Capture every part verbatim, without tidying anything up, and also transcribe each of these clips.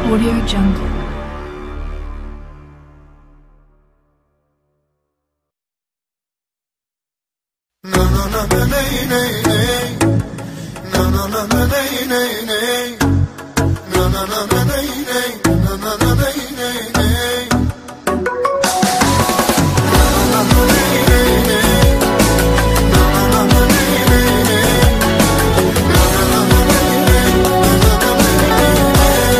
Audio Jungle. No no no no nay nay nay. No no no no nay nay nay. No no no no nay nay. No no no nay nay nay. No no no nay nay nay. No no no no nay nay nay. No no no no nay nay. No no no nay nay.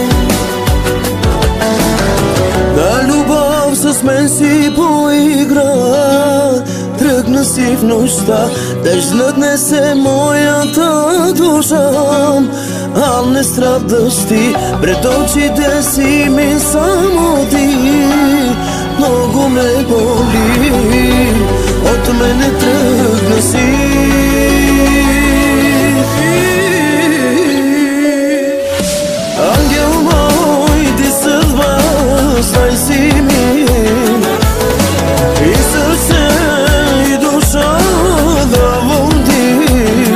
Da любов с мен си поигра, тръгна си в нощта, тъжна днес е моята душа, а не страдаш ти, пред очите си ми само ти. Много ме боли, от мене тръгна си. Ангел мой, ти съдба, знай си ми, и сърце и душа давам ти.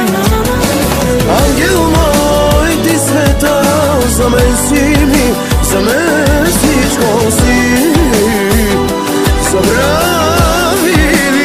Ангел мой, ти света, за мен си ми, за мен всичко си. Забрави ли?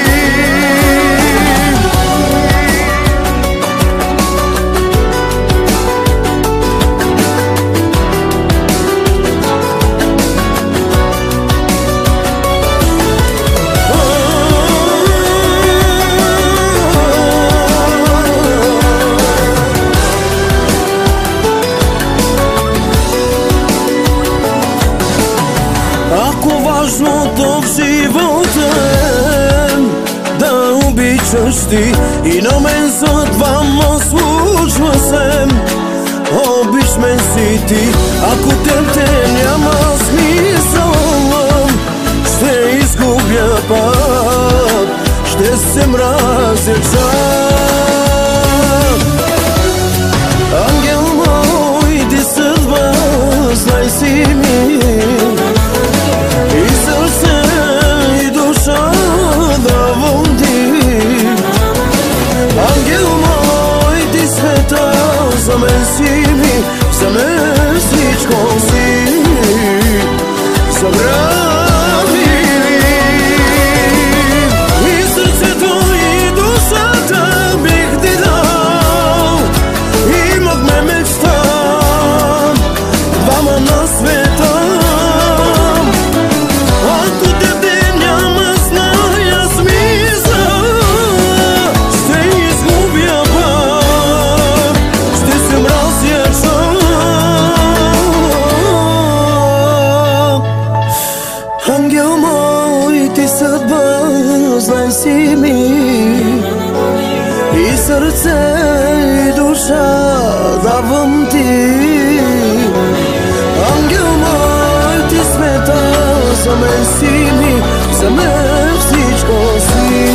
Важното в живота е да обичаш ти, и на мен за двама случва се. Обич мен си ти, ако теб те няма смисъл, ще изгубя път, ще се мразя сам. Ангел мой, ти съдба, знай си ми, и сърце и душа давам ти. Ангел мой, ти света, за мен си ми, за мен всичко си. Забрави ли? И сърцето и душата бих ти дал, имахме мечта, двама на света. Ангел мой, ти съдба, знай си ми, и сърце и душа давам ти. Ангел мой, ти света, за мен си ми, за мен всичко си.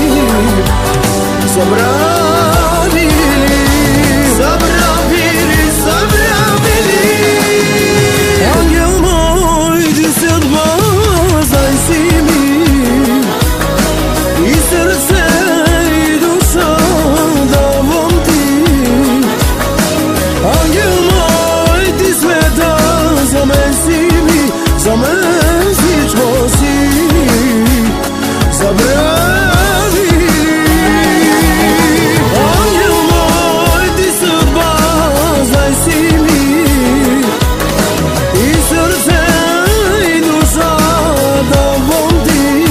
Забрави ли? Забрави ли? Забрави ли? Ангел мой, ти съдба, знай си ми, и сърце и душа давам ти. Ангел мой, ти света, за мен си ми, за мен всичко си. Забрави ли? Ангел мой, ти съдба, знай си ми, и сърце и душа давам ти.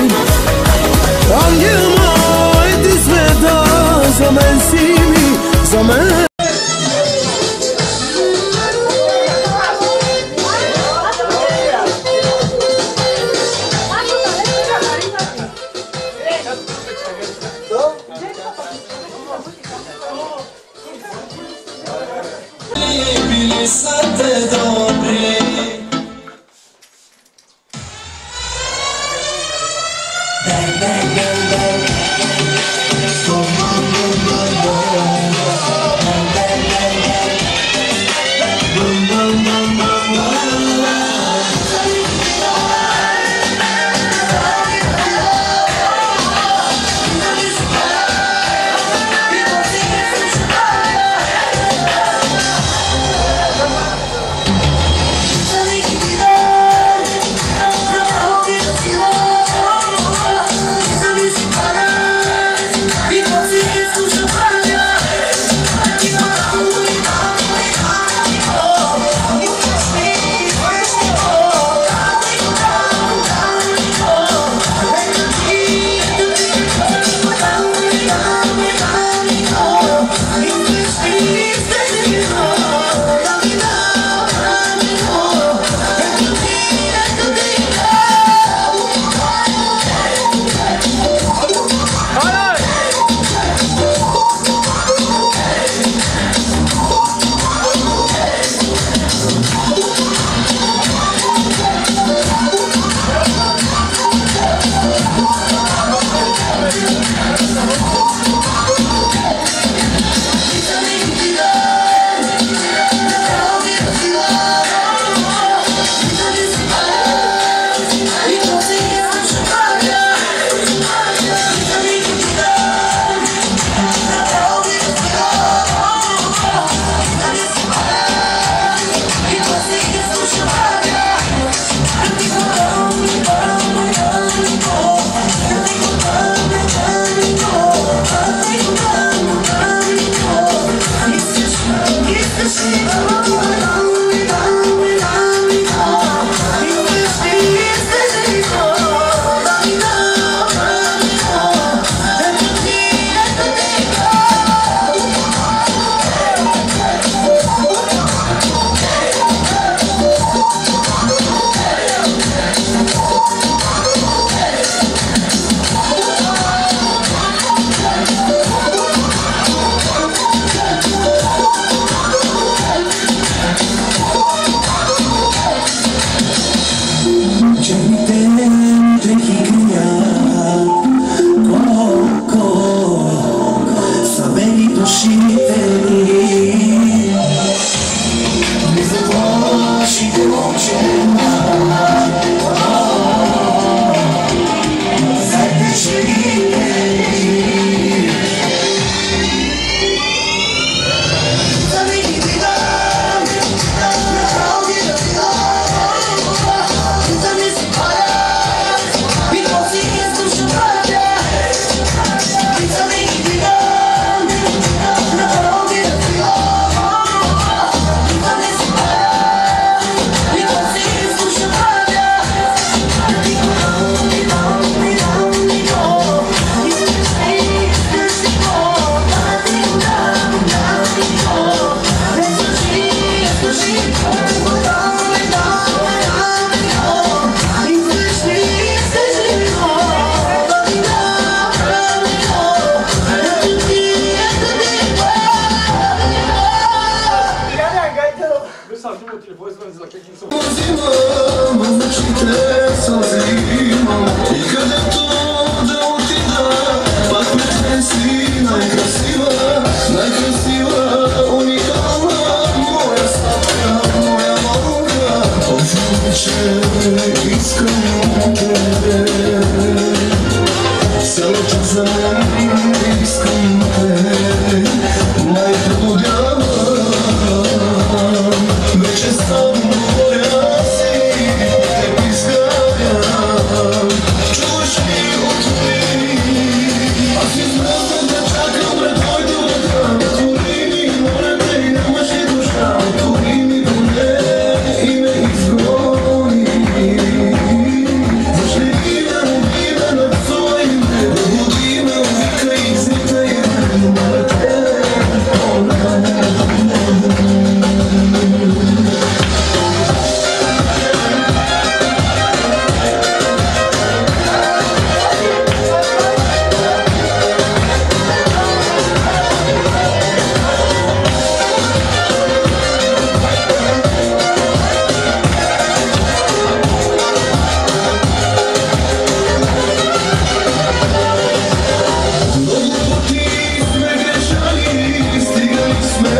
Ангел мой, ти света, за мен си ми, за мен. Bili са те добри. Bang, bang, bang, bang. Boom, boom, boom, boom, boom. Bang, bang, bang, bang. Boom, boom, boom, boom, boom. No Smo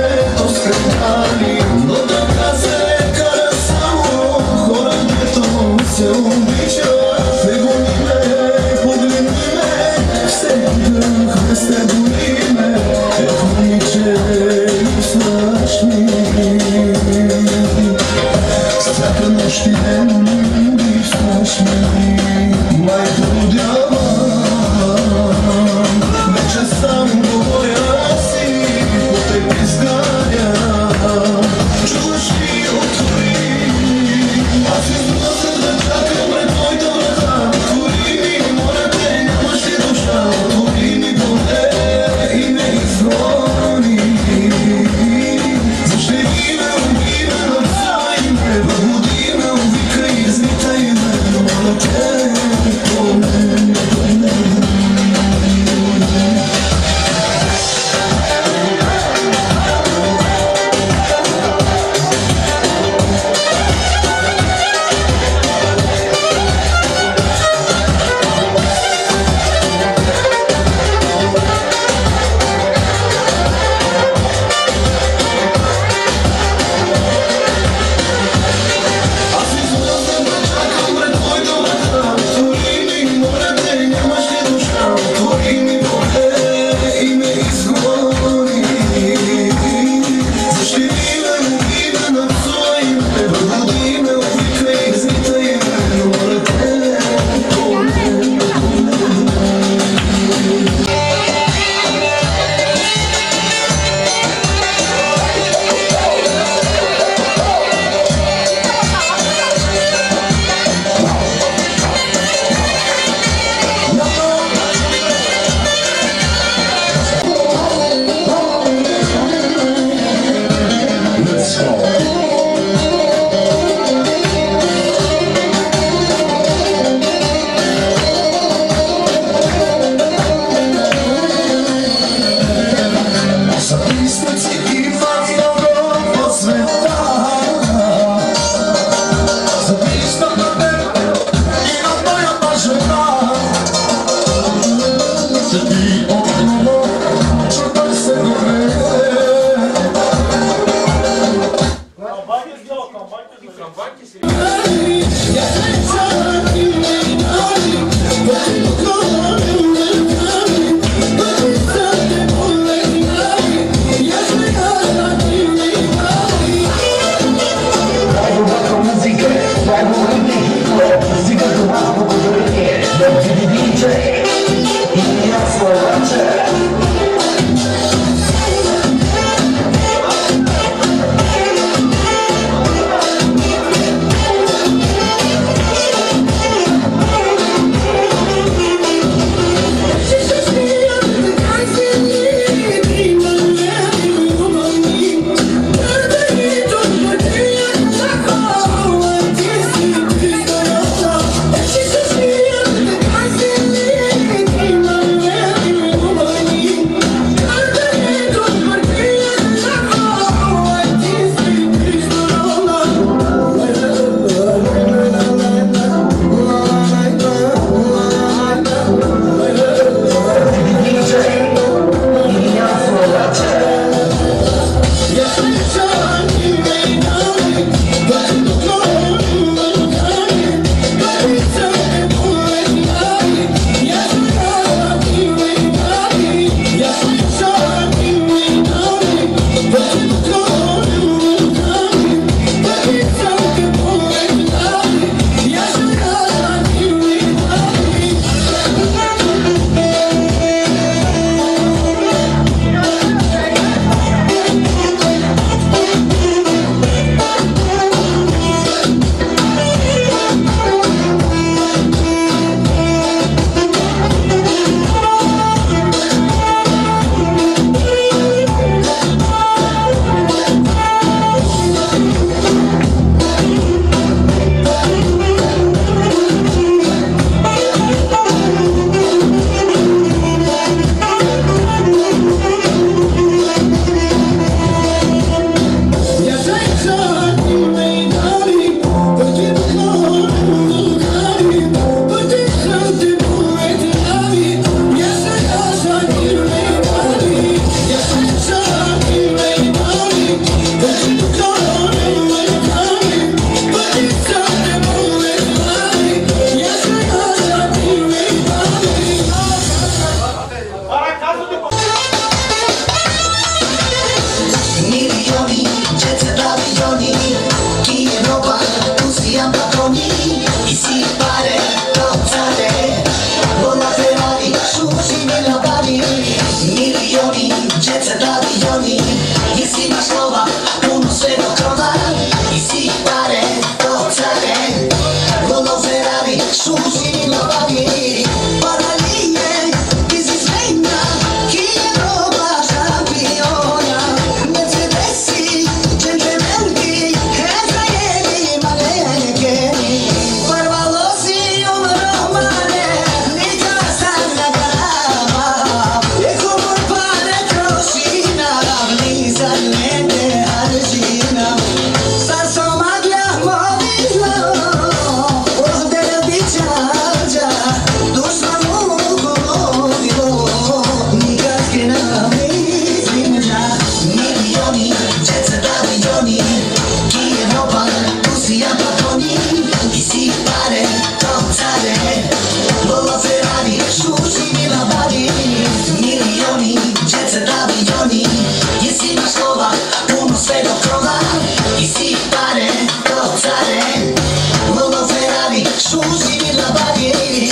Jesi imaš lova, puno sve do krova i si pare, to care. Volvo Ferrari, šuši i lovavi, paralije, biznismena, Kijeva šampiona. Mercedesi, džentlmenki, hezajeri, manekeni, parvalozi romane, nikad sam na garama. Eko moj pare troši na ravni za njene aržina. Sad sam magla movilo, ovdje ne bićađa, duša muku lovilo, nikad skena izvinđa. Milioni, djece avioni, Kijeva, Rusija patroni, i si pare, to care. Volvo Ferrari, šuši mi labari, milioni, djece avioni, jesi imaš lova, puno sve do krova i si pare, to care. Volvo Ferrari, šuši mi labari.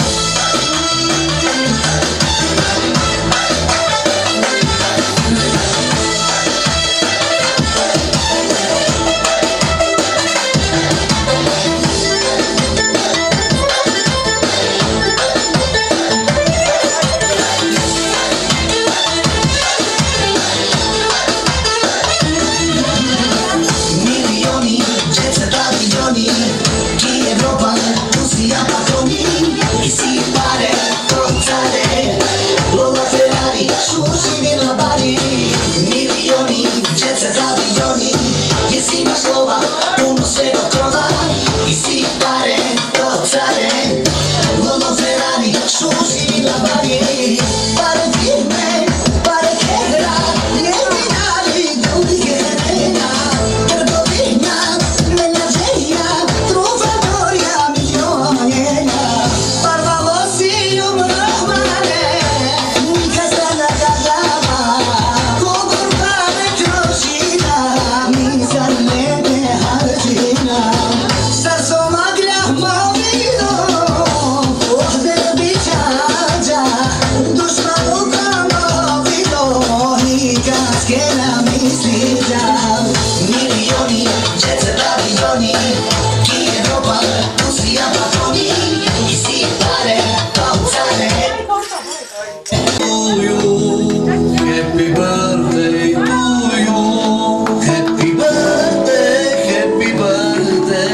Milioni, djece avioni, Kijeva, Rusija patroni, i si pare, to care. Volvo Ferrari, šuši mi labari, milioni, djece avioni, jesi imaš lova, puno sve do krova i si pare, to care. Volvo Ferrari, šuši mi labari, pare firme, pare kera, kriminali, ljudi gerena, trgovina, menadžerija, trufadorija, milionera, parvalozi romane, nikad strana država, kogor pare troši na ravni za njene aržina. Sad sam magla movilo, ovdje ne bićađa, duša muka lovilo, nikad skena misliđa. Milioni, djece avioni, Kijeva, Rusija patroni, i si pare, to care. To you, happy birthday to you, happy birthday, happy birthday,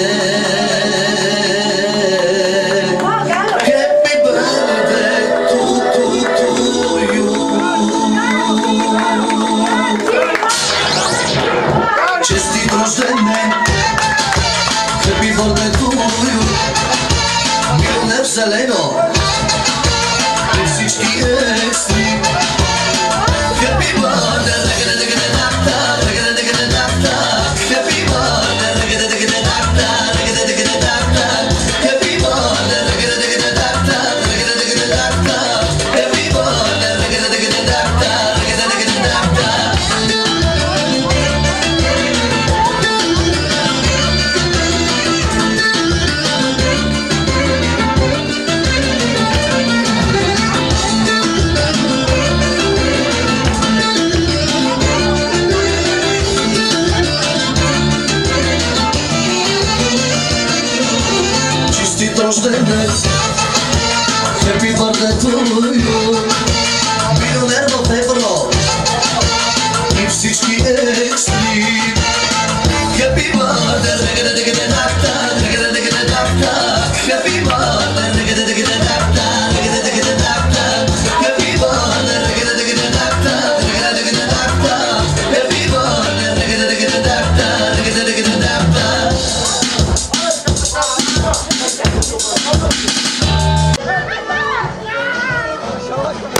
happy birthday to to to you. Čestit rođendan, happy birthday to you, milioner Seleno, всички екстри. Happy birthday, ragada-dagada-da-da, ragada-dagada-da-da, happy birthday, ragada-dagada-da-da, ragada-dagada-da-da, happy birthday, ragada-dagada-da-da, ragada-dagada-da-da, happy birthday, ragada-dagada-da-da, ragada-dagada-da-da. Честит рожденец, happy birthday to you, милионер в Евро и всички екстри. Happy birthday, ragada-dagada-da-da, ragada-dagada-da-da, happy birthday, ragada-dagada-da-da, ragada-dagada-da-da, happy birthday, ragada-dagada-da-da, ragada-dagada-da-da, happy birthday, ragada-dagada-da-da, ragada-dagada-da-da. Yavaş yavaş.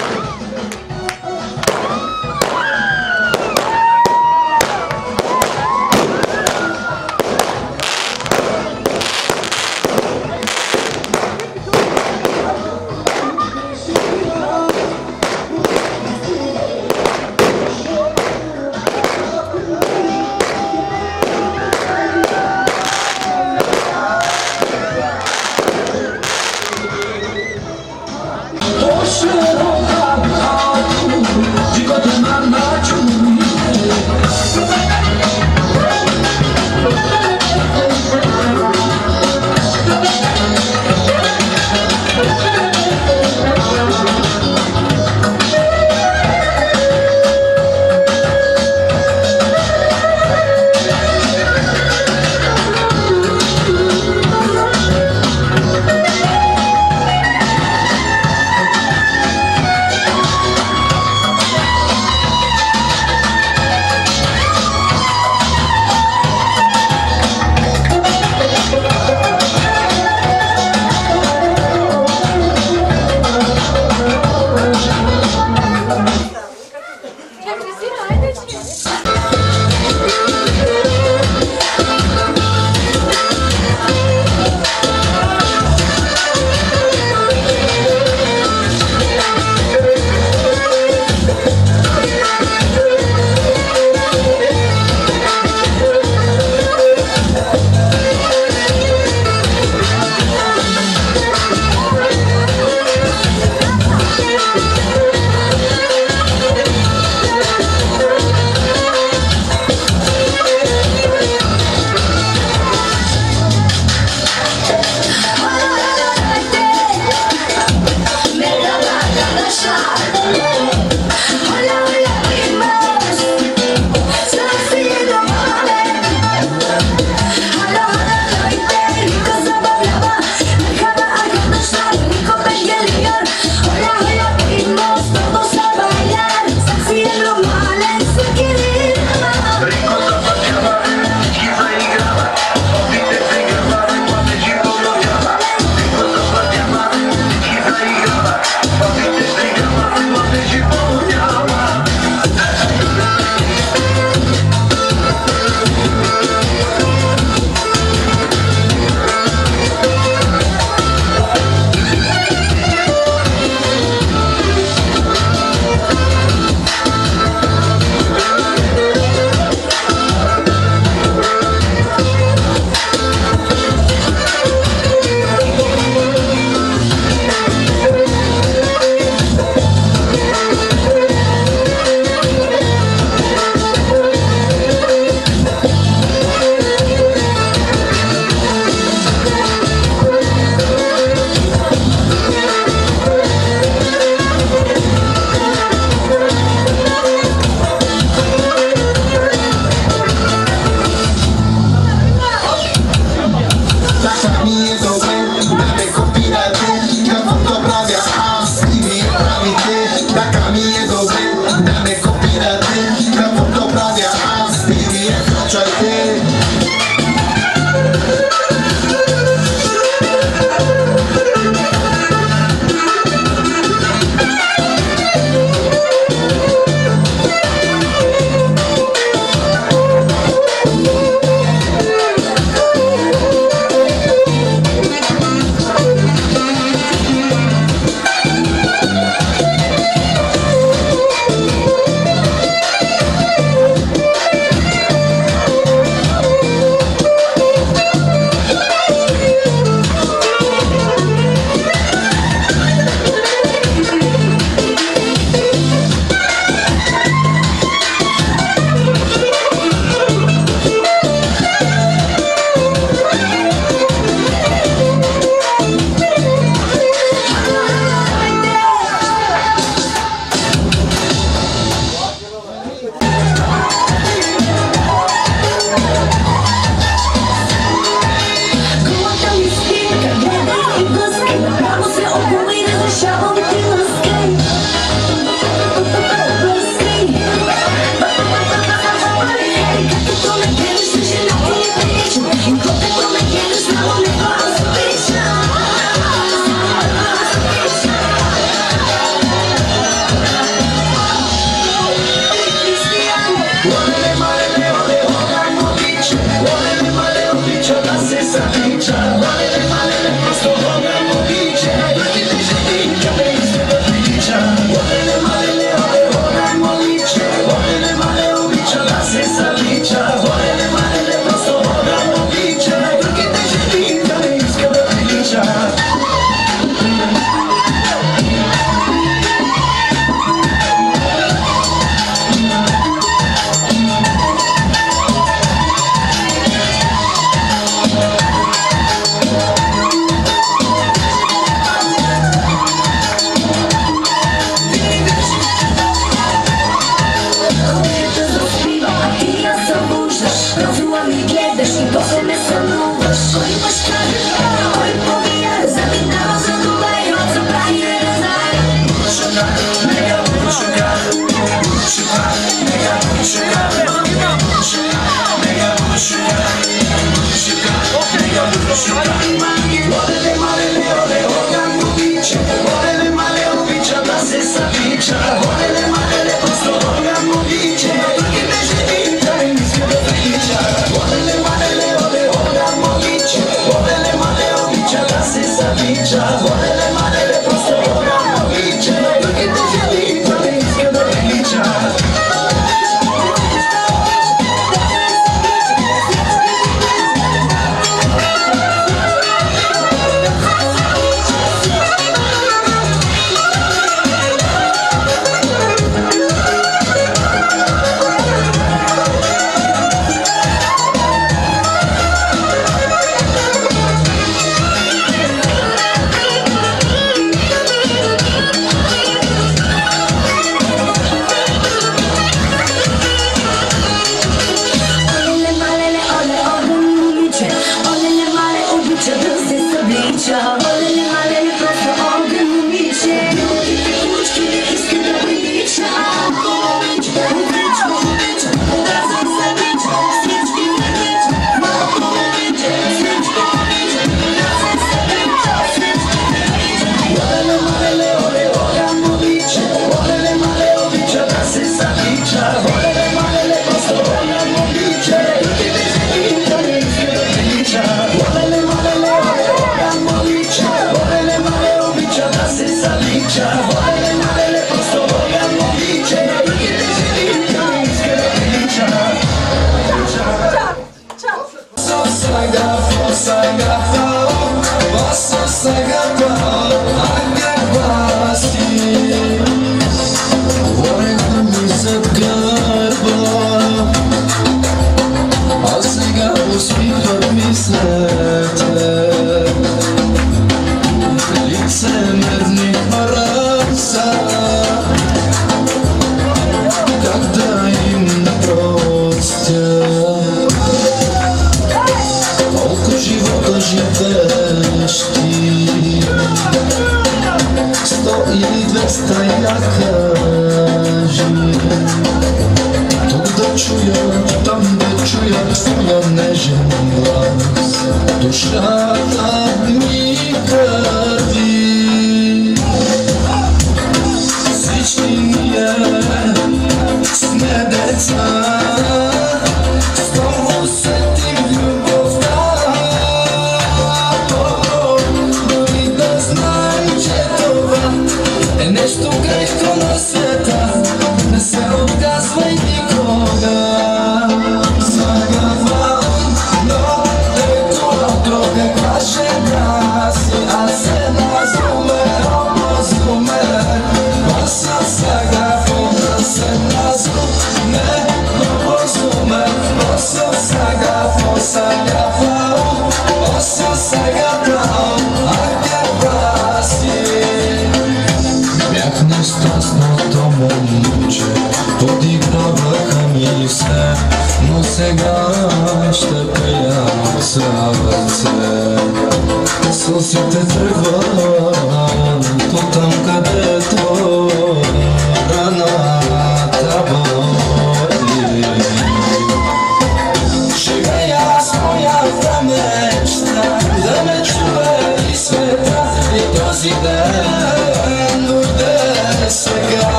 ми гледаш и после ме сънуваш. Кой баща да гледа, кой побия, заминава за Дубай, от забрани не да знае. Бушука, нега бушука, бушука, нега бушука, нега бушука, нега бушука, бушука, нега бушука. Олеле, малеле, оле, огън обича, олеле, мале, обича да се съвича. Олеле, малеле, просто огън обича, другите жени да им иска да прилича. Олеле, малеле, оле, огън обича, олеле, мале, обича да се съвича. Олеле, малеле, просто огън обича, другите жени да им иска да прилича.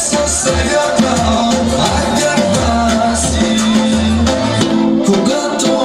Когато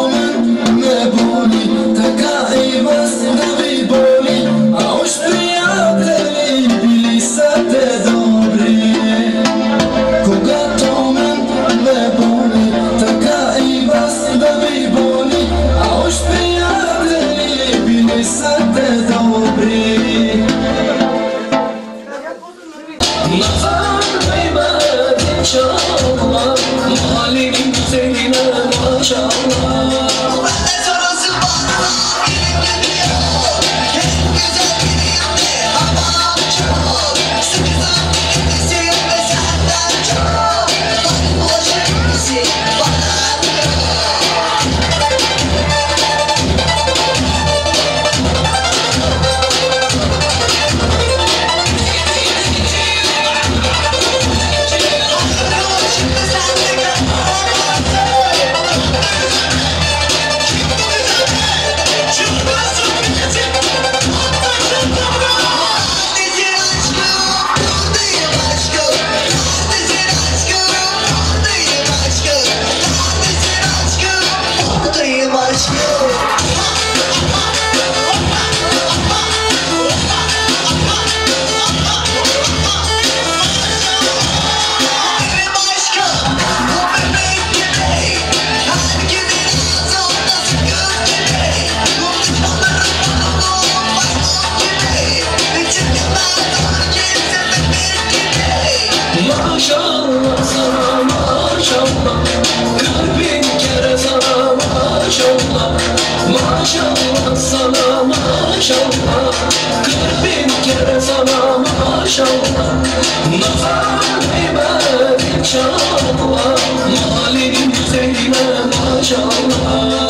Maşallah sana maşallah, kırk bin kere sana maşallah. Maşallah sana maşallah, kırk bin kere sana maşallah. Nazar değmez inşallah, malin üzerine maşallah.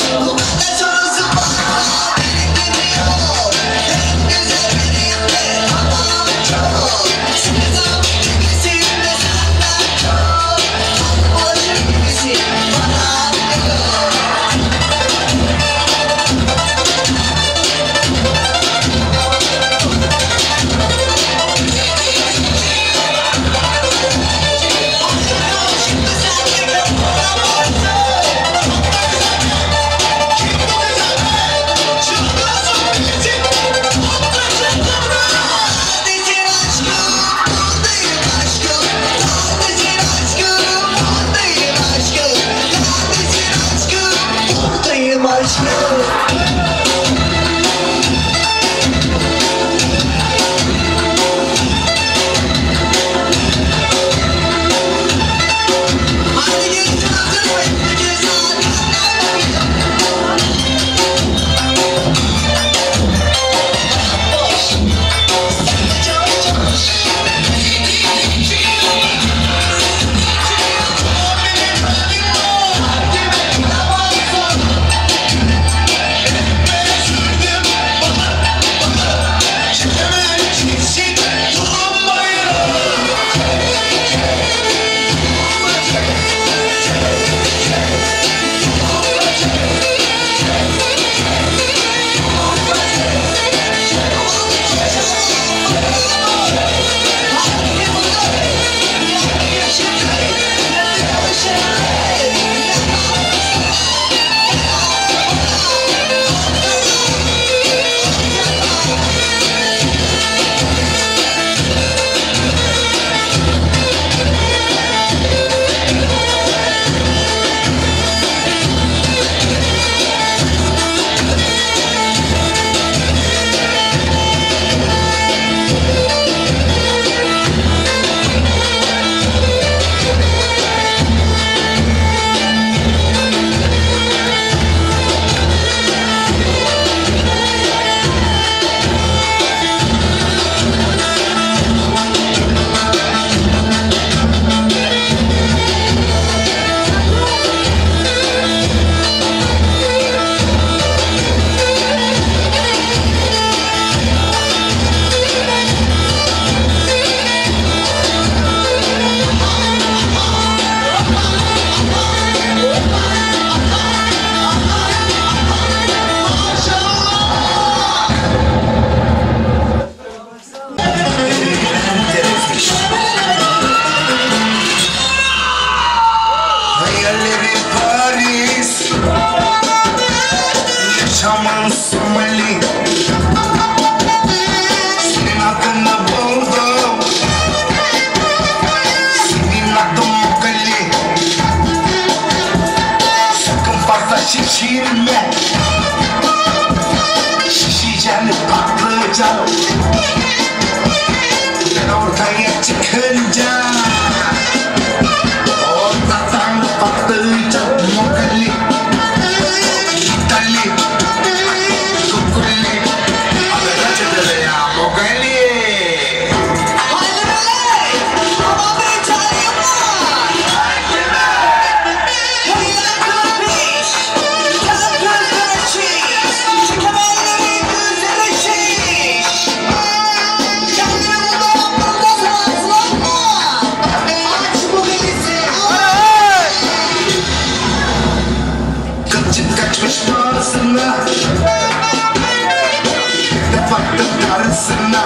Yaşamın Somali, senin adını buldum, senin adın Mukalli. Sakın fazla şişirme, şişeceğini patlayacağım. Ben ortaya çıkınca ortadan patlayacağım Mukalli. Kaçmış bağrısına, de baktım karısına,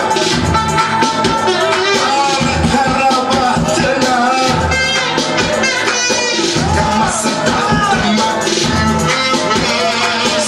karabahtına, yaması tahtıma.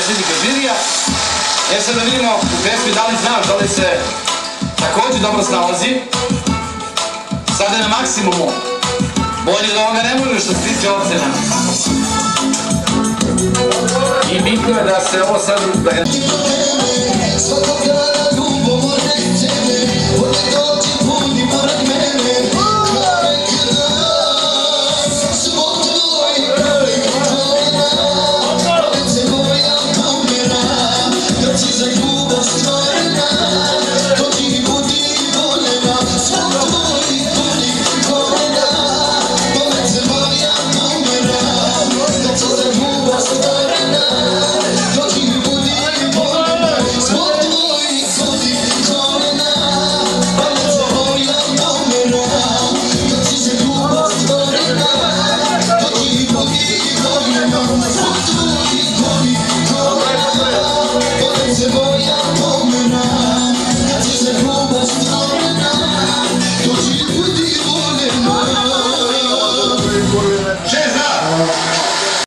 predsjednika žirija. E sad da vidimo u pesmi da li znaš, da li se također dobro snalazi. Sada je na maksimumu. Bolje da ovoga ne možeš što se tiče ocena. I bitno je da se ovo sad...